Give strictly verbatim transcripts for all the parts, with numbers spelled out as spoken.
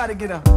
Everybody get up.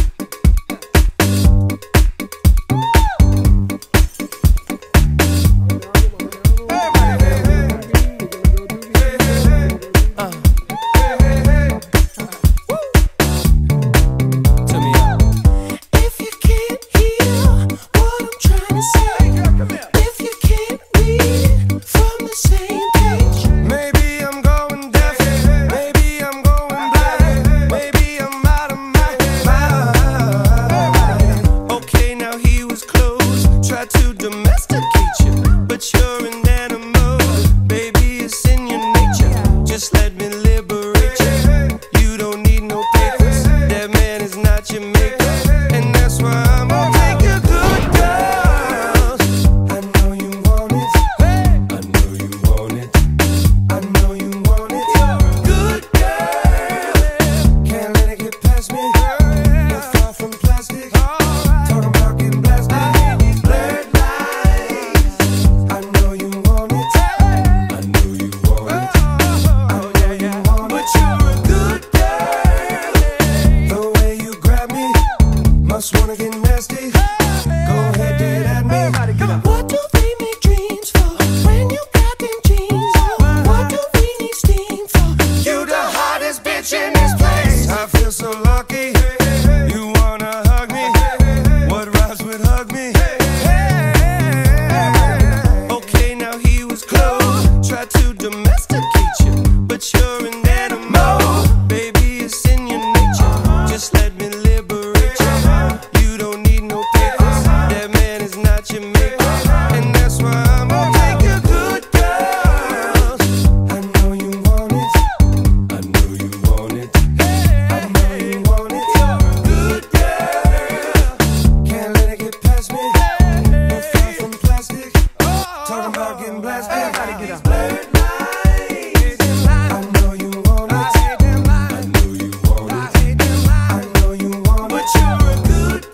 To domesticate you, but you're an animal, baby, it's in your nature. Just let me liberate you. You don't need no papers, that man is not your maker, and that's why I'm gonna take you good girls. I know you want it, I know you want it, I know you want it. You're a good girl, can't let it get past me. You're far from plastic, talking about getting blasted. Wanna get nasty? Go ahead, do it at me. What do we make dreams for when you got them jeans on? What do we need steam for? You the hottest bitch in this place. I feel so lucky. You wanna hug me? What rhymes with hug me? Okay, now he was close. Tried to domesticate you, but you're an animal, baby, it's in your nature. Just let me liberate you. You don't need no papers, that man is not your maker, and that's why I'm gonna take you good girls. I know you want it, I know you want it, I know you want it. You're a good girl, can't let it get past me. You're far from plastic, talking about getting blasted. Everybody get up. I know you want it, I know you want it, I know you want it, but you're a good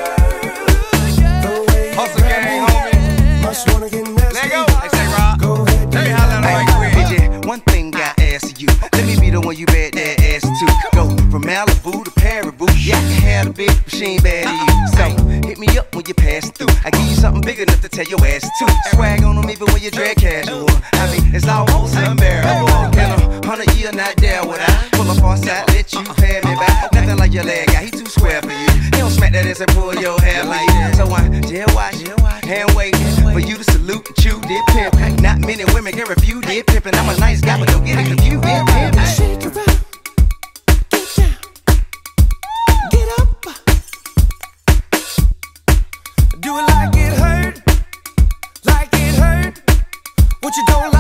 Hustle gang, homie. must wanna get nasty. Let go. Hey, say Rob. Go ahead, Let me holler right quick. Hey, yeah, one thing I ask you. Let me be the one you bad that ass to. Go from Malibu to Paribu. Yeah, I can have a big machine bad to you. So hit me up when you pass through. I give you something big enough to tell your ass to. Swag on them even when you drag casual. I mean, it's almost unbearable. In a hundred year, not there would I pull up on side, let you pay me back. Nothing like your leg guy, he too square for you. He don't smack that ass and pull your hair like that. So I jail watch, hand waiting for you to salute and chew did pimp. Not many women can refuse did pimpin'. I'm a nice guy, but don't get it confused. Did pimp. Shake it up, get down, get up. do it like it hurt, like it hurt. What you don't like.